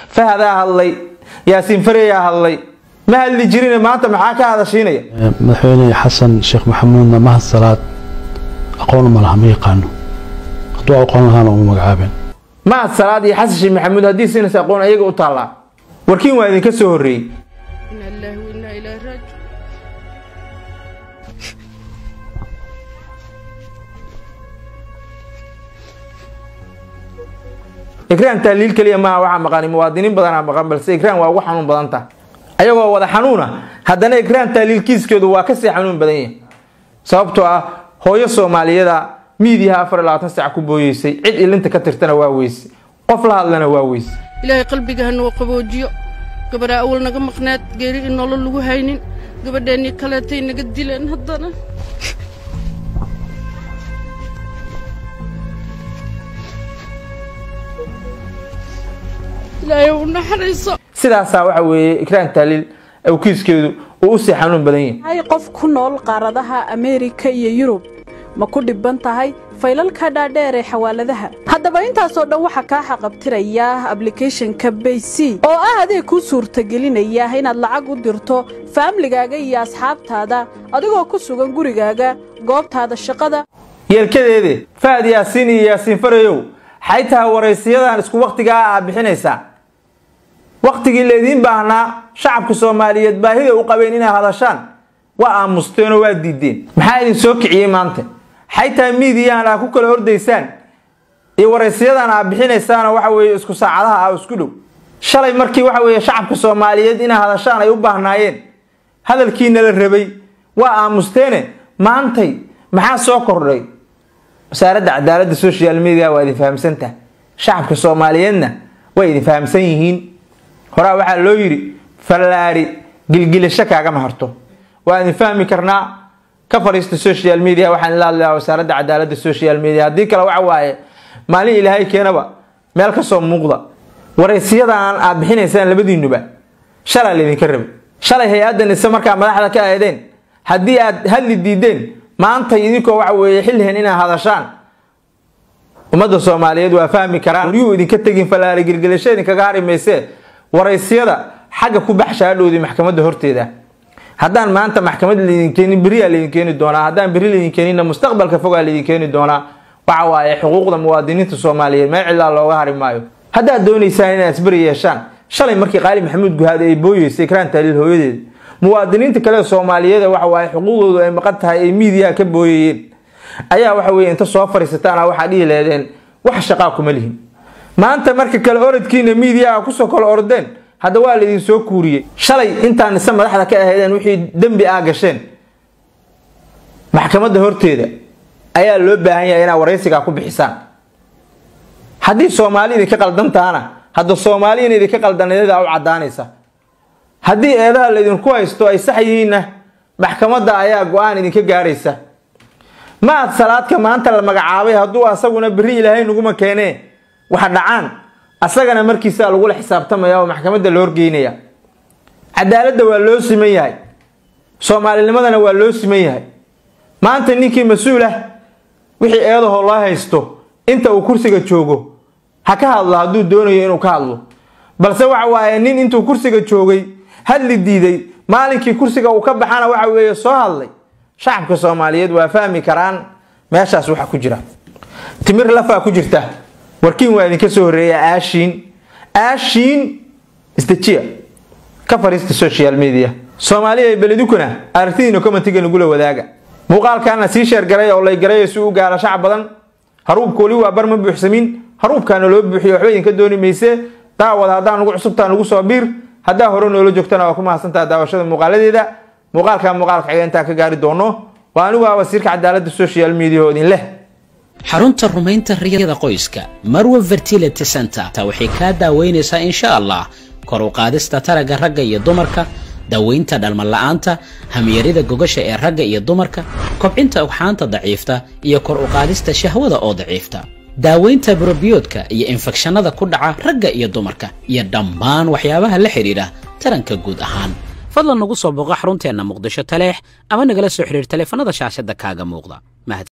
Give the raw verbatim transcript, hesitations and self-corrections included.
فهذا هاللي ياسين فريا هاللي ما اللي جرينا ما أنت معاك هذا شيني مدحويني حسن شيخ محمود ما الصلاة أقول ما لهم يقانو أدعو أقول هذا ومقعابين ما الصلاة يا حسن شيخ محمود هدي سنة سأقول أيق وطلع وركين وين كسوري إن الله وإنا إليه راجعون إكران تهليل كلية ما وعى مقاني مواطنين بدنا مقام بس إكران وهو حنون بدنته أيوة وده حنونه هذا إكران تهليل كيس كده وكسي حنون بدنيه سببته هو يسوع مالية ده ميديها فرلا تنسى عكوبويسي عد اللي أنت كترتنا واويس قفلها لنا واويس إلهي قلبي جهنم وقبوجيو قبل أول نجم قنات جري إن الله اللي هينين قبل دني كلاتين نقدي لين هضنا لا يوم نحرص سيدا ساوح وإكران تهليل أو كيس كده وأسي حنون بدنيه هاي قف كنول قاردها أمريكا يوروب ma ku dhiban tahay faylalka dhaadheer ee xawaaladaha haddaba intaas oo dhan waxa ka xaqabtiraya application-ka Payc oo ah adeeg ku suurtagelinaya inaad lacag u dirto family-gaaga iyo asxaabtaada adigoo ku sugan gurigaaga goobtaada shaqada yeelkadeede Faad Yaasiin iyo Yaasiin Farayow xaytaa wareysiyadan isku waqtiga ah bixinaysa waqtigii leedin baahnaa shacabka Soomaaliyeed baahida u qabeen inay hadashaan waa aamusteen oo waa diideen maxaa idin soo kiciyay maanta حتى ميديا أنا كل أرديسان يورثيان أنا بحنيسان وحوي إسكو ساعدها أو إسكولو شلي مركي وحوي شعب كصوماليين إن هذا شان يبه ناين هذا الكين للربي وأمستنه ما أنتي محا سكر ري سارد عدالة السوشيال ميديا وإذا فهم سنته شعب كصوماليين وإذا فهم سنين هراء واحد لويري فلاري قلقل الشكا كما هرتو وإذا فهم كرنا كفرست السوشيال ميديا وحن لا لا وسارد عدالة السوشيال ميديا ديك لو عواي مالي إلهي كينبا مالك صوم مغضى ورئيسيادا عن أبحين إنسان لبدي النبا شلا اللي نكرم شلا هي أدن السمر كان ملاحظة كأيدين هدي هل الديدين ما أنت يديكوا وعوي يحلهن إنا هذا شان ومدى الصوماليين وفهمي كران وريو إذن كتاقين فلا رجل قلشين كغاري ميسي ورئيسيادا حاجة كوبحشة قالوا دي محكمة دهورتي ده هدان ما أنت محكمة اللي يمكن بريء اللي يمكن دونا هدان بريء اللي يمكن مستقبل كفوق اللي يمكن دونا وعواي حقوق المواطنين الصوماليين ما إلا الله وهاري مايو هدا دوني ساينا اسبري يشان شالي مركي قالي محمود جهاد اي بوي سكران تهليل هويدي مواطنين تكلا الصوماليين وعواي حقوقه اي مقدها اي ميديا كبويين ايا waxa weey inta soo fariisataana waxa dhigi leedeen wax shaqo kuma lihin maanta marka kala orodkiina media ku soo kala ordeen hada waa la idin soo kuuriyay shalay intaan isa madaxda ka ahaydeen wixii dambi ah gasheen maxkamadda horteeda ayaa loo baahan yahay inay wareysiga ku bixisaan hadii Soomaaliyeed ka qaldantaana hada Soomaaliyeed ka qaldaneeda u cadaanaysa hadii eedaha la idin ku haysto ay sax yihiin maxkamadda ayaa go'aan idin ka gaaraysa ما صلاة كمان تلا مجعابي هدو أسقونا بري إلهي نقوم كينه واحد عن أسقنا مركز الأول حساب تما يا محكمة الأورجينية عدالة دولة سمية سومالي لماذا نقول سمية ما أنت نيكي مسؤولة وحي أيضا الله يستو أنت وكرسي تشوجو حكى الله دو دوني إنه كالله بل سوى عوائنين أنت وكرسي تشوجي هل الديدي مالك كرسي وكب حنا وعوي صهالي شعبك الصوماليين وفهمي كران ماشاس waxa ku jira timir lafa ku jirta warkiin waa idin ka soo horeeyay aashin aashin istajiya ka fariista social media Soomaaliya beledukuna aragtiina commentiga nagu la wadaaga muuqaalkaana si share garay oo lay garay suu gaara shacab badan haruub kooli waa bar ma buuxsamin haruubkaana loo buuxiyo waxba idin ka dooni meeyse daawada hadaan ugu cusubtaan ugu soo biir hadaa hore noolo joogtana waa ku mahadsantaa daawashada muuqaaladeeda muuqaalka muuqaalka xigeentaa ka gaari doono waanu waa wasiirka cadaaladda social media oo idin leh xarunta rumaynta riyada qoyska Marwa Fertility Center ta waxay ka daaweynaysaa insha Allah kor u qaadista taraga ragga iyo dumarka daaweynta dhalmo la'aanta hamiyarida gogasha ee ragga iyo dumarka kobcinta ugxaanta daciifta iyo kor u qaadista shahwada oo daciifta daaweynta probiotika iyo infekshanada ku dhaca ragga iyo dumarka iyo dhammaan waxyaabaha la xiriira taranka guud ahaan fadlan nagu soo booqo xarunteena Muqdisho Taleex ama nagala soo xiriir taleefanada shaashada kaaga muuqda.